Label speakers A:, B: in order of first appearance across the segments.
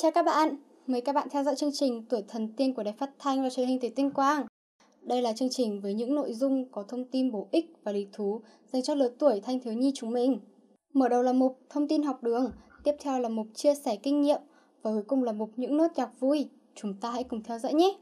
A: Chào các bạn, mời các bạn theo dõi chương trình Tuổi Thần Tiên của Đài Phát thanh và Truyền hình Tỉnh Tuyên Quang. Đây là chương trình với những nội dung có thông tin bổ ích và lý thú dành cho lứa tuổi thanh thiếu nhi chúng mình. Mở đầu là mục Thông tin học đường, tiếp theo là mục Chia sẻ kinh nghiệm và cuối cùng là mục Những nốt nhạc vui. Chúng ta hãy cùng theo dõi nhé!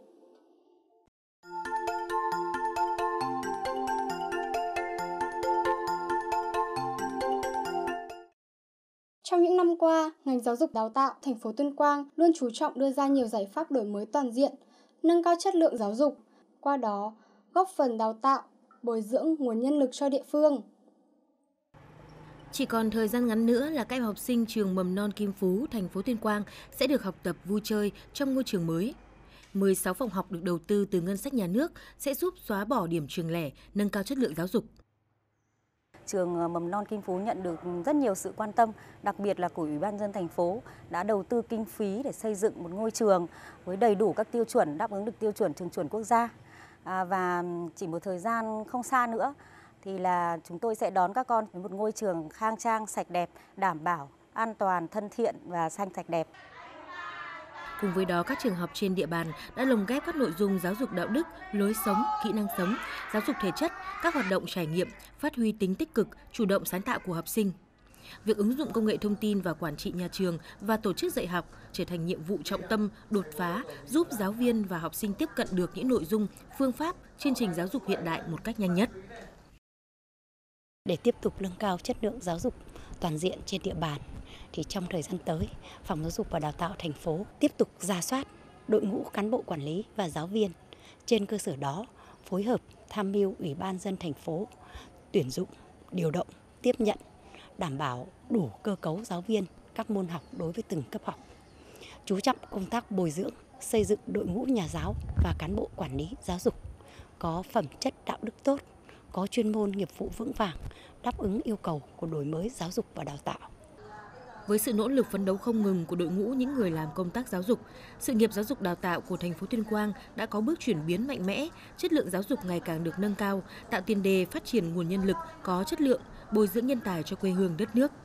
A: Trong những năm qua, ngành giáo dục đào tạo thành phố Tuyên Quang luôn chú trọng đưa ra nhiều giải pháp đổi mới toàn diện, nâng cao chất lượng giáo dục, qua đó góp phần đào tạo, bồi dưỡng nguồn nhân lực cho địa phương.
B: Chỉ còn thời gian ngắn nữa là các em học sinh trường mầm non Kim Phú, thành phố Tuyên Quang sẽ được học tập vui chơi trong ngôi trường mới. 16 phòng học được đầu tư từ ngân sách nhà nước sẽ giúp xóa bỏ điểm trường lẻ, nâng cao chất lượng giáo dục.
C: Trường mầm non Kim Phú nhận được rất nhiều sự quan tâm, đặc biệt là của Ủy ban nhân dân thành phố đã đầu tư kinh phí để xây dựng một ngôi trường với đầy đủ các tiêu chuẩn đáp ứng được tiêu chuẩn trường chuẩn quốc gia. Và chỉ một thời gian không xa nữa thì là chúng tôi sẽ đón các con đến một ngôi trường khang trang, sạch đẹp, đảm bảo an toàn, thân thiện và xanh sạch đẹp.
B: Cùng với đó, các trường học trên địa bàn đã lồng ghép các nội dung giáo dục đạo đức, lối sống, kỹ năng sống, giáo dục thể chất, các hoạt động trải nghiệm, phát huy tính tích cực, chủ động sáng tạo của học sinh. Việc ứng dụng công nghệ thông tin và quản trị nhà trường và tổ chức dạy học trở thành nhiệm vụ trọng tâm, đột phá, giúp giáo viên và học sinh tiếp cận được những nội dung, phương pháp, chương trình giáo dục hiện đại một cách nhanh nhất.
D: Để tiếp tục nâng cao chất lượng giáo dục toàn diện trên địa bàn, thì trong thời gian tới, Phòng Giáo dục và Đào tạo thành phố tiếp tục rà soát đội ngũ cán bộ quản lý và giáo viên. Trên cơ sở đó, phối hợp tham mưu Ủy ban nhân dân thành phố tuyển dụng, điều động, tiếp nhận, đảm bảo đủ cơ cấu giáo viên các môn học đối với từng cấp học. Chú trọng công tác bồi dưỡng, xây dựng đội ngũ nhà giáo và cán bộ quản lý giáo dục có phẩm chất đạo đức tốt, có chuyên môn nghiệp vụ vững vàng, đáp ứng yêu cầu của đổi mới giáo dục và đào tạo.
B: Với sự nỗ lực phấn đấu không ngừng của đội ngũ những người làm công tác giáo dục, sự nghiệp giáo dục đào tạo của thành phố Tuyên Quang đã có bước chuyển biến mạnh mẽ, chất lượng giáo dục ngày càng được nâng cao, tạo tiền đề phát triển nguồn nhân lực có chất lượng, bồi dưỡng nhân tài cho quê hương đất nước.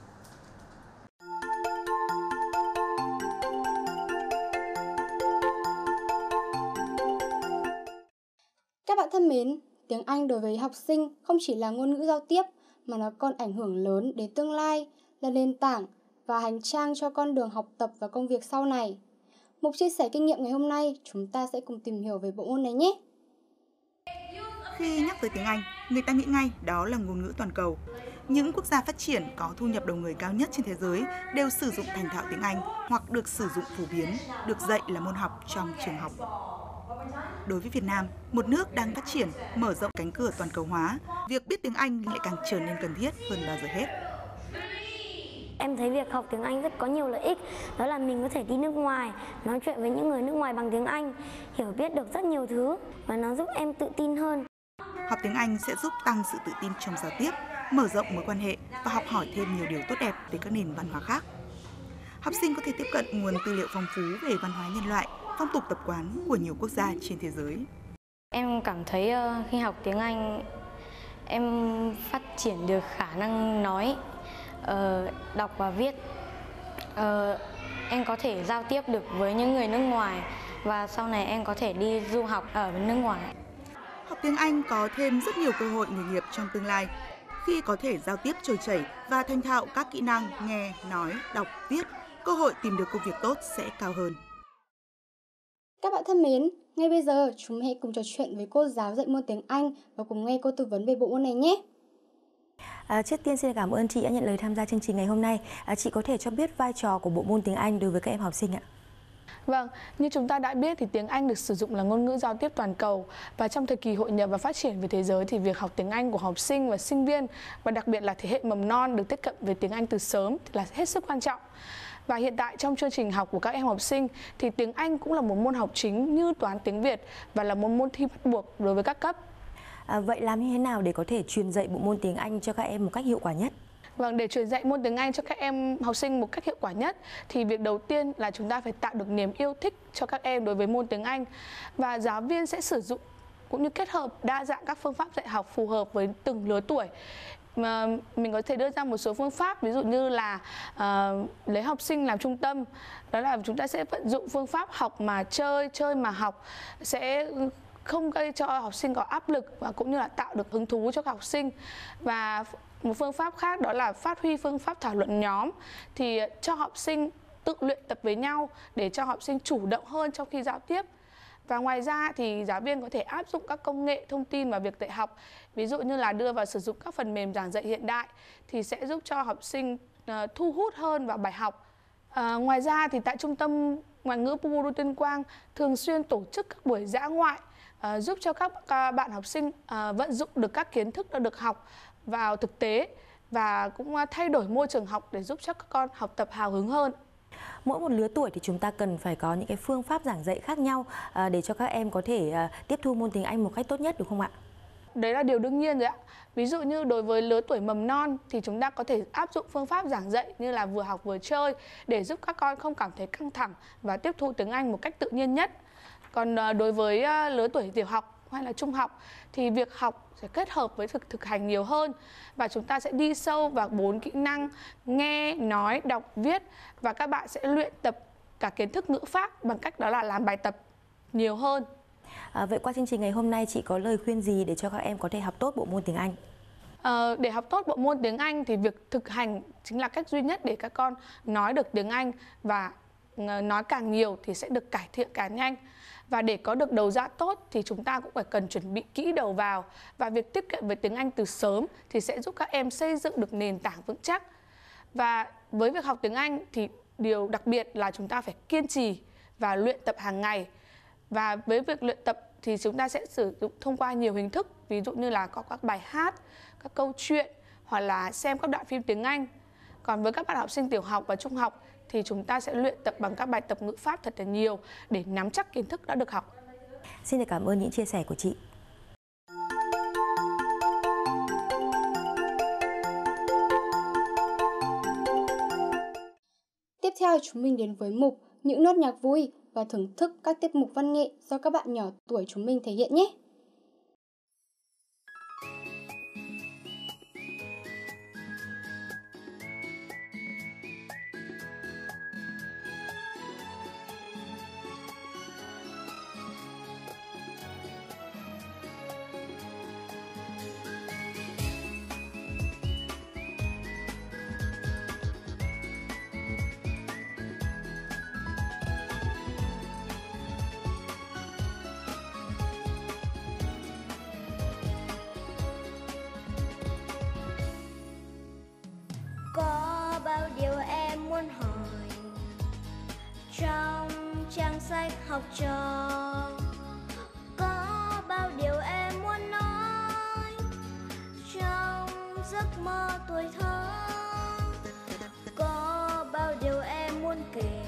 A: Các bạn thân mến, tiếng Anh đối với học sinh không chỉ là ngôn ngữ giao tiếp mà nó còn ảnh hưởng lớn đến tương lai, là nền tảng và hành trang cho con đường học tập và công việc sau này. Mục chia sẻ kinh nghiệm ngày hôm nay, chúng ta sẽ cùng tìm hiểu về bộ môn này nhé.
E: Khi nhắc tới tiếng Anh, người ta nghĩ ngay đó là ngôn ngữ toàn cầu. Những quốc gia phát triển có thu nhập đầu người cao nhất trên thế giới đều sử dụng thành thạo tiếng Anh hoặc được sử dụng phổ biến, được dạy là môn học trong trường học. Đối với Việt Nam, một nước đang phát triển, mở rộng cánh cửa toàn cầu hóa, việc biết tiếng Anh lại càng trở nên cần thiết hơn bao giờ hết.
F: Em thấy việc học tiếng Anh rất có nhiều lợi ích, đó là mình có thể đi nước ngoài, nói chuyện với những người nước ngoài bằng tiếng Anh, hiểu biết được rất nhiều thứ và nó giúp em tự tin hơn.
E: Học tiếng Anh sẽ giúp tăng sự tự tin trong giao tiếp, mở rộng mối quan hệ và học hỏi thêm nhiều điều tốt đẹp về các nền văn hóa khác. Học sinh có thể tiếp cận nguồn tư liệu phong phú về văn hóa nhân loại, phong tục tập quán của nhiều quốc gia trên thế giới.
F: Em cảm thấy khi học tiếng Anh, em phát triển được khả năng nói, đọc và viết. Em có thể giao tiếp được với những người nước ngoài và sau này em có thể đi du học ở nước ngoài.
E: Học tiếng Anh có thêm rất nhiều cơ hội nghề nghiệp trong tương lai. Khi có thể giao tiếp trôi chảy và thành thạo các kỹ năng nghe, nói, đọc, viết, cơ hội tìm được công việc tốt sẽ cao hơn.
A: Các bạn thân mến, ngay bây giờ chúng hãy cùng trò chuyện với cô giáo dạy môn tiếng Anh và cùng nghe cô tư vấn về bộ môn này nhé.
G: Trước tiên xin cảm ơn chị đã nhận lời tham gia chương trình ngày hôm nay. Chị có thể cho biết vai trò của bộ môn tiếng Anh đối với các em học sinh ạ?
H: Vâng, như chúng ta đã biết thì tiếng Anh được sử dụng là ngôn ngữ giao tiếp toàn cầu và trong thời kỳ hội nhập và phát triển về thế giới thì việc học tiếng Anh của học sinh và sinh viên và đặc biệt là thế hệ mầm non được tiếp cận với tiếng Anh từ sớm thì là hết sức quan trọng. Và hiện tại trong chương trình học của các em học sinh thì tiếng Anh cũng là một môn học chính như toán tiếng Việt và là một môn thi bắt buộc đối với các cấp.
G: Vậy làm như thế nào để có thể truyền dạy bộ môn tiếng Anh cho các em một cách hiệu quả nhất?
H: Vâng, để truyền dạy môn tiếng Anh cho các em học sinh một cách hiệu quả nhất thì việc đầu tiên là chúng ta phải tạo được niềm yêu thích cho các em đối với môn tiếng Anh. Và giáo viên sẽ sử dụng cũng như kết hợp đa dạng các phương pháp dạy học phù hợp với từng lứa tuổi. mà mình có thể đưa ra một số phương pháp, ví dụ như là lấy học sinh làm trung tâm. Đó là chúng ta sẽ vận dụng phương pháp học mà chơi, chơi mà học, sẽ không gây cho học sinh có áp lực và cũng như là tạo được hứng thú cho các học sinh. Và một phương pháp khác đó là phát huy phương pháp thảo luận nhóm, thì cho học sinh tự luyện tập với nhau để cho học sinh chủ động hơn trong khi giao tiếp. Và ngoài ra thì giáo viên có thể áp dụng các công nghệ thông tin vào việc dạy học, ví dụ như là đưa vào sử dụng các phần mềm giảng dạy hiện đại thì sẽ giúp cho học sinh thu hút hơn vào bài học. Ngoài ra thì tại Trung tâm Ngoại ngữ Puguru Tuyên Quang thường xuyên tổ chức các buổi dã ngoại giúp cho các bạn học sinh vận dụng được các kiến thức đã được học vào thực tế và cũng thay đổi môi trường học để giúp cho các con học tập hào hứng hơn.
G: Mỗi một lứa tuổi thì chúng ta cần phải có những cái phương pháp giảng dạy khác nhau để cho các em có thể tiếp thu môn tiếng Anh một cách tốt nhất, đúng không ạ?
H: Đấy là điều đương nhiên rồi ạ. Ví dụ như đối với lứa tuổi mầm non thì chúng ta có thể áp dụng phương pháp giảng dạy như là vừa học vừa chơi để giúp các con không cảm thấy căng thẳng và tiếp thu tiếng Anh một cách tự nhiên nhất. Còn đối với lứa tuổi tiểu học hay là trung học thì việc học sẽ kết hợp với thực hành nhiều hơn, và chúng ta sẽ đi sâu vào 4 kỹ năng nghe, nói, đọc, viết, và các bạn sẽ luyện tập cả kiến thức ngữ pháp bằng cách đó là làm bài tập nhiều hơn.
G: Vậy qua chương trình ngày hôm nay chị có lời khuyên gì để cho các em có thể học tốt bộ môn tiếng Anh?
H: Để học tốt bộ môn tiếng Anh thì việc thực hành chính là cách duy nhất để các con nói được tiếng Anh, và nói càng nhiều thì sẽ được cải thiện càng nhanh. Và để có được đầu ra tốt thì chúng ta cũng phải cần chuẩn bị kỹ đầu vào, và việc tiếp cận với tiếng Anh từ sớm thì sẽ giúp các em xây dựng được nền tảng vững chắc. Và với việc học tiếng Anh thì điều đặc biệt là chúng ta phải kiên trì và luyện tập hàng ngày. Và với việc luyện tập thì chúng ta sẽ sử dụng thông qua nhiều hình thức, ví dụ như là có các bài hát, các câu chuyện hoặc là xem các đoạn phim tiếng Anh. Còn với các bạn học sinh tiểu học và trung học thì chúng ta sẽ luyện tập bằng các bài tập ngữ pháp thật là nhiều để nắm chắc kiến thức đã được học.
G: Xin được cảm ơn những chia sẻ của chị.
A: Tiếp theo chúng mình đến với mục những nốt nhạc vui và thưởng thức các tiết mục văn nghệ do các bạn nhỏ tuổi chúng mình thể hiện nhé.
I: Có bao điều em muốn hỏi trong trang sách học trò, có bao điều em muốn nói trong giấc mơ tuổi thơ, có bao điều em muốn kể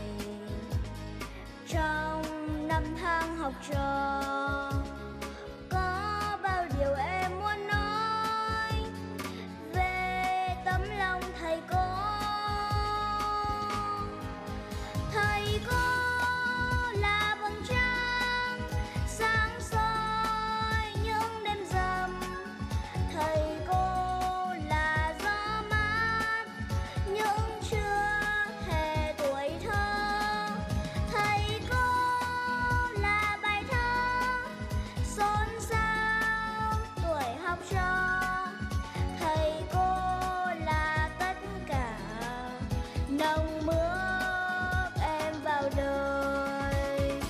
I: trong năm tháng học trò, có bao điều em muốn nói về tấm lòng thầy cô. Thầy cô là vầng trăng sáng soi những đêm rằm, thầy cô là gió mát những trưa hè tuổi thơ, thầy cô là bài thơ xôn xao tuổi học trò, thầy cô là tất cả nồng bước em vào đời.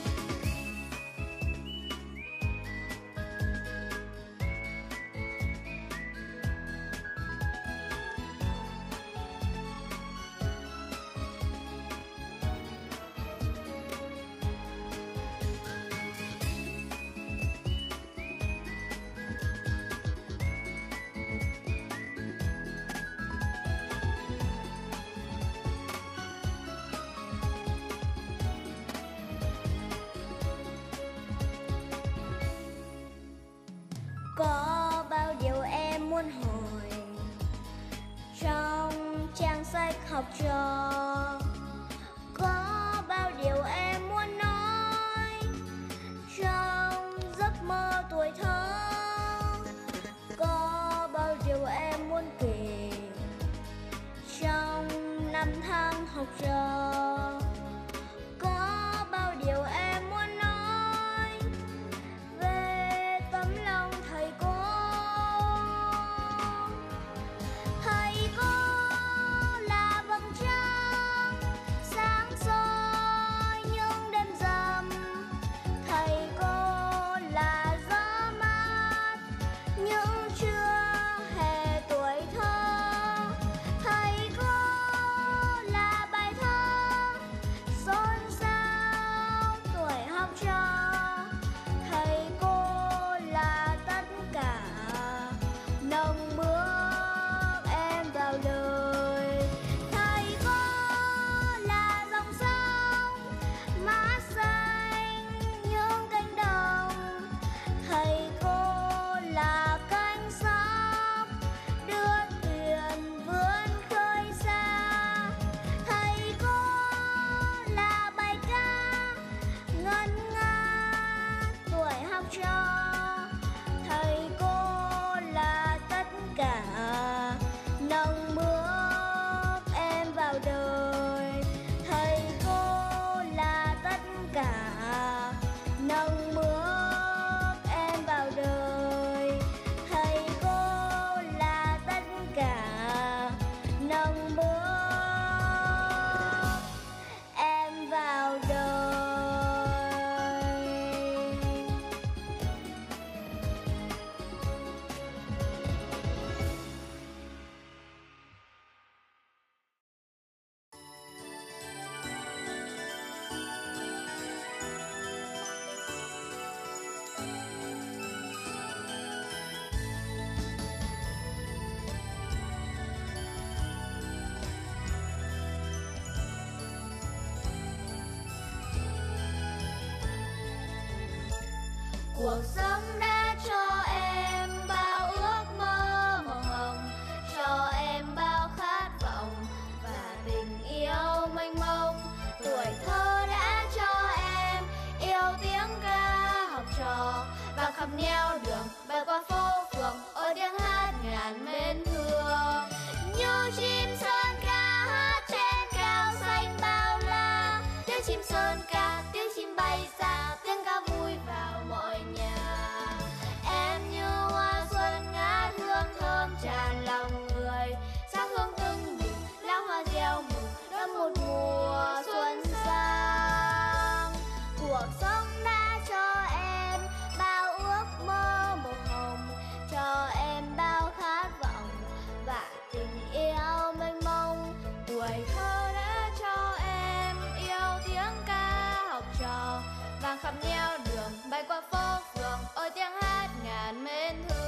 I: Có bao điều em muốn hỏi trong trang sách học trò, có bao điều em muốn nói trong giấc mơ tuổi thơ, có bao điều em muốn kể Cuộc sống đã cho em bao ước mơ màu hồng, cho em bao khát vọng và tình yêu mênh mông. Tuổi thơ đã cho em yêu tiếng ca học trò và khắp nẻo đường bay qua phố phường, ôi tiếng hát ngàn mến thương. Như chim sơn ca hát trên cao xanh bao la, tiếng chim sơn ca, tiếng chim bay xa, tiếng ca vui vào mọi nhà. Em như hoa xuân ngát hương thơm tràn lòng người, sắc hương tưng bừng, lá hoa gieo mừng đón một mùa xuân sang. Cuộc sống đã cho em bao ước mơ màu hồng, cho em bao khát vọng và tình yêu mênh mông. Tuổi thơ đã cho em yêu tiếng ca học trò, vang khắp nẻo đường bay qua phố phường, ôi tiếng hát ngàn mến thương.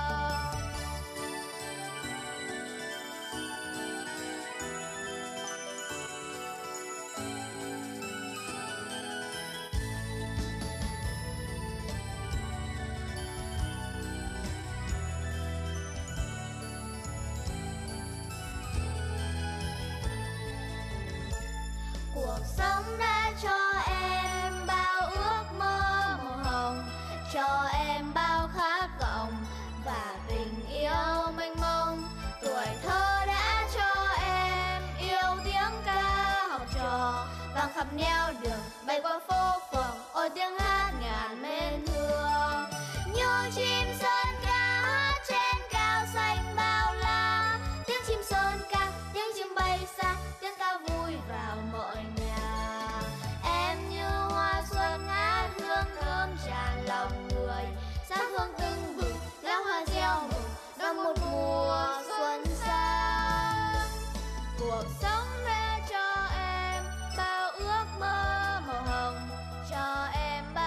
I: Cuộc sống đã cho em bao ước mơ màu hồng, cho em bao khát vọng và tình yêu mênh mông. Tuổi thơ đã cho em yêu tiếng ca học trò, vang khắp nẻo đường bay qua phố phường, ôi tiếng hát ngàn mến thương. Như chim sơn ca hát trên cao xanh bao la, tiếng chim sơn ca, tiếng chim bay xa, tiếng ca vui vào mọi nhà. Em như hoa xuân ngát hương thơm tràn lòng người, sắc hương tưng bừng, lá hoa gieo mừng đón một mùa xuân sang. Cuộc sống đã cho em bao ước mơ màu hồng, cho em bao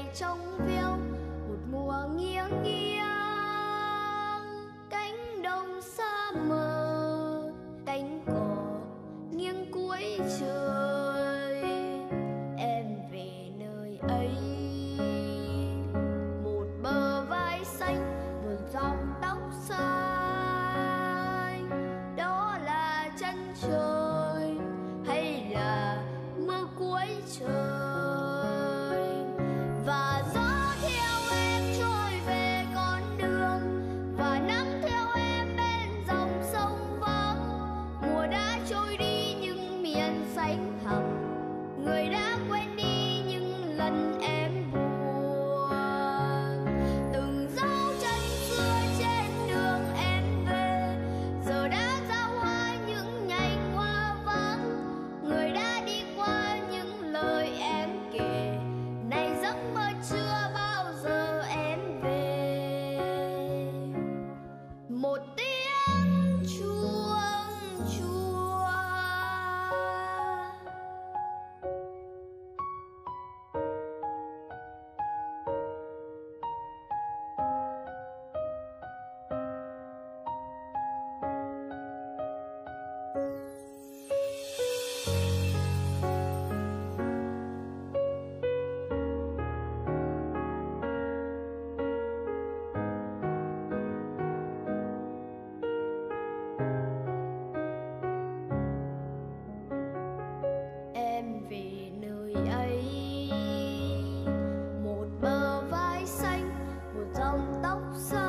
I: trong veo một mùa nghiêng nghiêng, cánh đồng xa mờ, cánh cỏ nghiêng cuối trời. Em về nơi ấy, một bờ vai xanh, một dòng tóc xanh, đó là chân trời hay là mưa cuối trời. Và gió theo em trôi về con đường, và nắng theo em bên dòng sông vắng. Mùa đã trôi đi những miền xanh thẳm, người đã quên đi những lần em buồn. Từng dấu chân xưa trên đường em về, giờ đã giao hoa những nhành hoa vắng. Người đã đi qua những lời em kể, này giấc mơ chưa bao giờ em về. Một tiếng chuông chua. Em về nơi ấy, một bờ vai xanh, một dòng tóc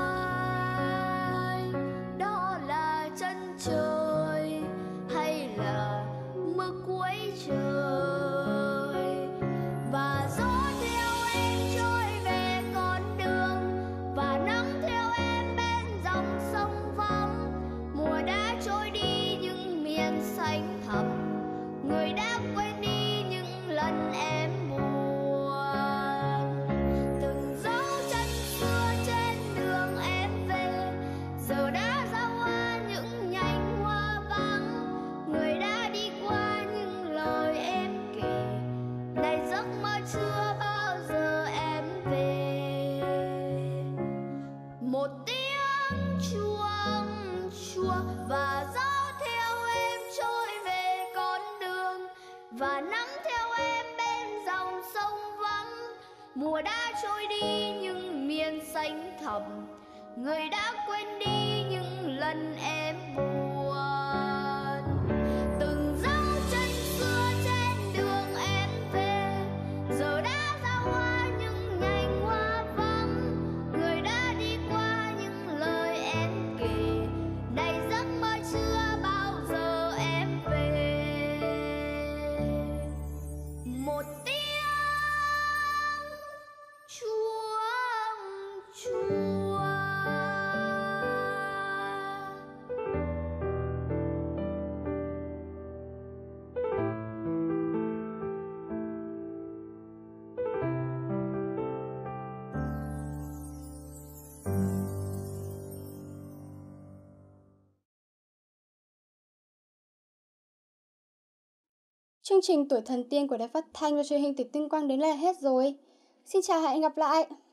I: xanh, đó là chân trời hay là mưa cuối trời. Và gió theo em trôi về con đường, và nắng theo em bên dòng sông vắng. Mùa đã trôi đi những miền xanh thẳm, người đã quên đi những lần em buồn. Từng dấu chân xưa trên đường em về, giờ đã giao hoa những nhành hoa vắng. Người đã đi qua những lời em kể, này giấc mơ chưa bao giờ em về. Một tiếng chuông chua, và gió theo em trôi về con đường, và nắng theo em bên dòng sông vắng. Mùa đã trôi đi những miền xanh thẳm, người đã quên đi những lần em buồn. Từng dấu chân xưa trên đường em về, giờ đã giao hoa những nhành hoa vắng. Người đã đi qua những lời em kể, này giấc mơ chưa bao giờ em về. Một tiếng chuông chua.
A: Chương trình Tuổi Thần Tiên của Đài Phát thanh và Truyền hình tỉnh Tuyên Quang đến đây là hết rồi. Xin chào và hẹn gặp lại.